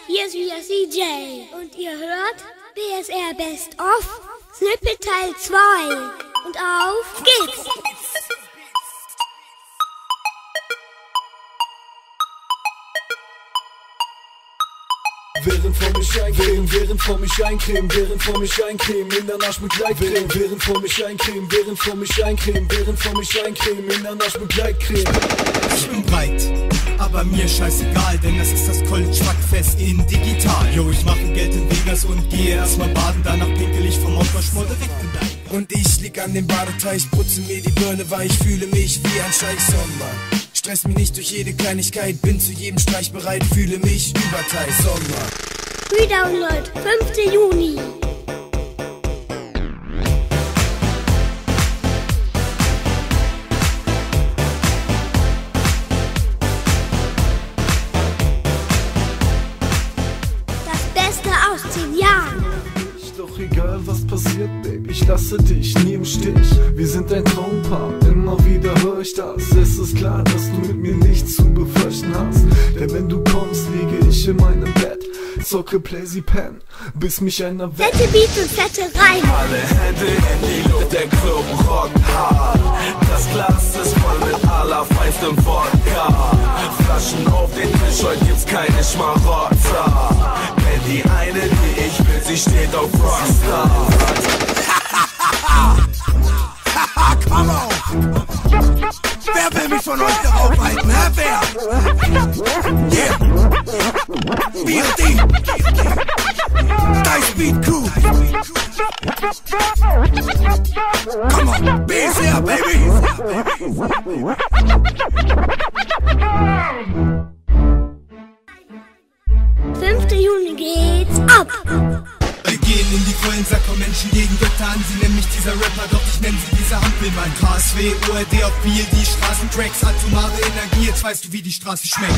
hier ist wieder CJ und ihr hört BSR Best of Snippet Teil 2 und auf geht's! Während vor mich eincremen, in der Nasch mit Gleitcreme. Während vor mich eincremen, in der Nasch mit Gleitcreme. Ich bin breit, aber mir scheißegal, denn das ist das College-Schmackfest in digital. Jo, ich mache Geld in Vegas und gehe erstmal baden, danach pinkel ich vom Aufwaschmoll direkt in dein. Und ich lieg an dem Badeteich, putze mir die Birne, weil ich fühle mich wie ein Scheich Sommer. Stress mich nicht durch jede Kleinigkeit, bin zu jedem Streich bereit, fühle mich überteil Sommer. Redownload, 5. Juni. Das Beste aus 10 Jahren. Ist doch egal, was passiert, Baby, ich lasse dich nie im Stich. Wir sind ein Traumpaar, immer wieder hör ich das. Es ist klar, dass du mit mir nichts zu befürchten hast. Denn wenn du kommst, liege ich in meinem Bett, zocke Playsy Pen, bis mich einer weckt. Fette Beats und fette Reime. Alle Hände in die Luft, der Club rockt hart. Das Glas ist voll mit allerfeinstem Wodka. Flaschen auf den Tisch, heute gibt's keine Schmarotzer. Denn die eine, die ich will, sie steht auf Rockstar. Come on! Wer will mich von euch da aufhalten, hä? Wer? Yeah! BLD! Dice Beat Crew! Come on! BSR, baby! 5. Juni geht's ab. Wir gehen in die vollen Sack und Menschen gegen Götter an. Sie nennen mich dieser Rapper, doch ich nenne sie dieser Hampelmann. KSW, ORD auf BLD, Straßentracks, atomare Energie. Jetzt weißt du, wie die Straße schmeckt.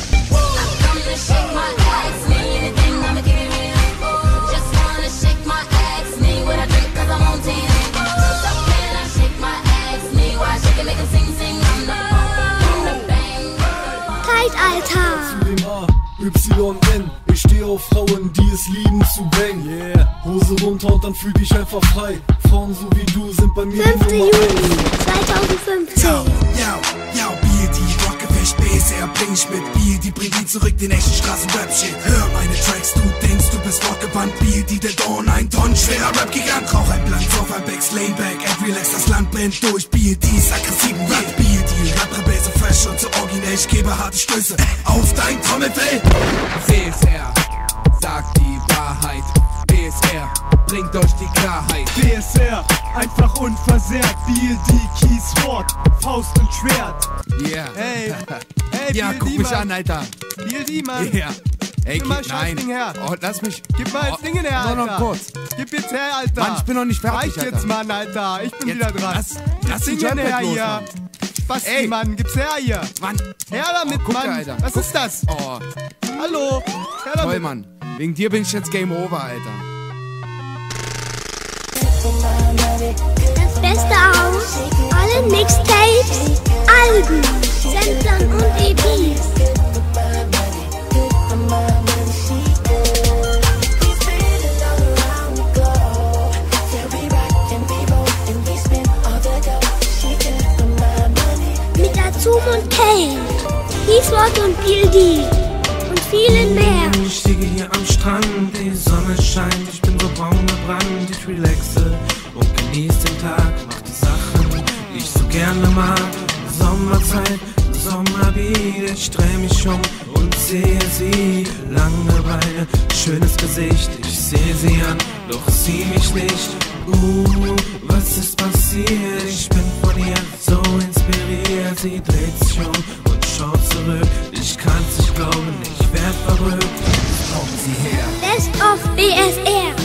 Zeitalter. YN, ich steh auf Frauen, die es lieben zu bang. Yeah, Hose runter und dann fühl dich einfach frei. Frauen so wie du sind bei mir 5. die Nummer Juni 1. 2015. Yo, BLD, Rockefest, BSR, bring ich mit. BLD, bring die zurück, den echten Straßen-Rap-Shit. Hör meine Tracks, du denkst, du bist rockgebannt. BLD, der Don, ein Ton, schwerer Rap-Gigant. Rauch ein Blunt, auf ein Bags, Laneback, relax, das Land brennt durch. BLD ist aggressiven Rap, BLD, Rap-Rebell, so fresh und so originell. Ich gebe harte Stöße auf dein Trommelfell. BSR, sagt die Wahrheit. BSR, bringt euch die Klarheit. BSR, einfach unversehrt. BLD, Keysword, Faust und Schwert. Yeah. Hey, Ja, BLD, guck mich Mann. an, Alter. BLD, Mann. Ja. Ey, Gib mal gib, scheiß nein. Ding her. Oh, lass mich. Gib mal das Ding in her, Alter. Nur noch kurz. Gib jetzt her, Alter. Mann, ich bin noch nicht fertig, Reicht Alter. jetzt, Mann, Alter. Ich bin Jetzt, wieder dran. lass Ding den her Jumphead los, hier. Mann. Basti, Ey. Mann, gib's her hier. Mann. Her damit, guck, Mann. Alter. Was Guck. ist das? Oh, Hallo. Her damit. toll, Mann. Wegen dir bin ich jetzt Game Over, Alter. Das Beste aus allen Mixtapes, Alben, Samplern und EPs. Mit Azum und Kane, Keysword und BLD und vielen mehr. Ich liege hier am Strand, die Sonne scheint, ich bin so braun gebrannt, ich relaxe und genieße den Tag, mach die Sachen, die ich so gerne mag. Sommerzeit, Sommerbeat, ich dreh mich um und sehe sie, Langeweile, schönes Gesicht, ich sehe sie an, doch sie mich nicht. Was ist passiert? Ich bin von ihr so inspiriert, sie dreht sich um und schaut zurück, ich kann's nicht glauben, ich werd verrückt. Kommt sie her. Best of BSR.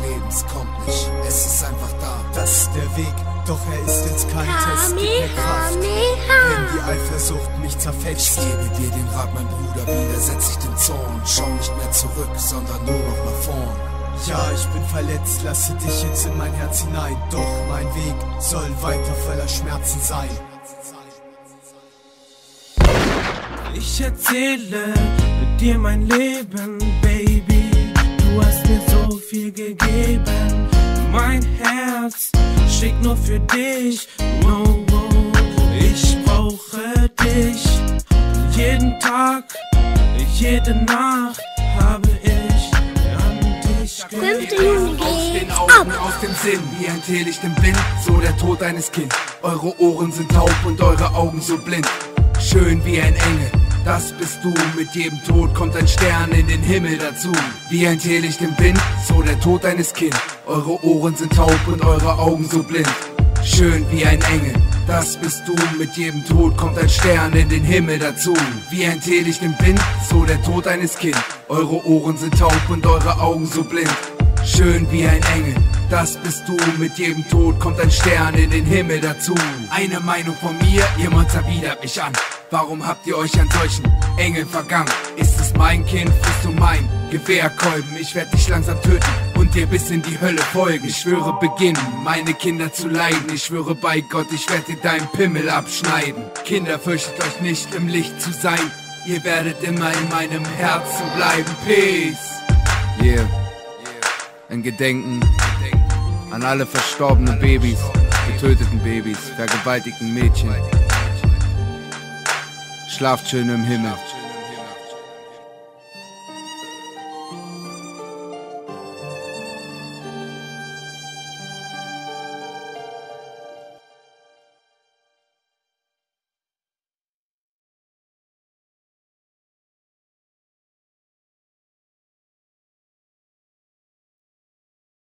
Doch er ist jetzt kein Test. Gib mir Kraft, Eifersucht mich zerfetzt. Ich gebe dir den Rat, mein Bruder, widersetz dich dem Zorn. Schau nicht mehr zurück, sondern nur noch nach vorn. Ja, ich bin verletzt, lasse dich jetzt in mein Herz hinein. Doch mein Weg soll weiter voller Schmerzen sein. Ich erzähle dir mein Leben, Baby. Du hast mir so viel gegeben. Mein Herz schlägt nur für dich. No, ich brauche dich. Jeden Tag, jede Nacht habe ich an dich gedacht. 5. Juni Aus den geht's Augen, ab. aus dem Sinn, wie ein Teelicht im Wind, so der Tod eines Kindes. Eure Ohren sind taub und eure Augen so blind. Schön wie ein Engel, das bist du. Mit jedem Tod kommt ein Stern in den Himmel dazu. Wie ein Teelicht im Wind, so der Tod eines Kindes. Eure Ohren sind taub und eure Augen so blind. Schön wie ein Engel, das bist du. Mit jedem Tod kommt ein Stern in den Himmel dazu. Wie ein Teelicht im Wind, so der Tod eines Kindes. Eure Ohren sind taub und eure Augen so blind. Schön wie ein Engel, das bist du. Mit jedem Tod kommt ein Stern in den Himmel dazu. Eine Meinung von mir, ihr Monster widert mich an. Warum habt ihr euch an solchen Engeln vergangen? Ist es mein Kind, bist du mein Gewehrkolben? Ich werd dich langsam töten und dir bis in die Hölle folgen. Ich schwöre beginnen, meine Kinder zu leiden. Ich schwöre bei Gott, ich werd dir deinen Pimmel abschneiden. Kinder, fürchtet euch nicht, im Licht zu sein. Ihr werdet immer in meinem Herzen bleiben. Peace. Yeah. Ein Gedenken an alle verstorbenen Babys, getöteten Babys, vergewaltigten Mädchen. Schlaft schön im Himmel.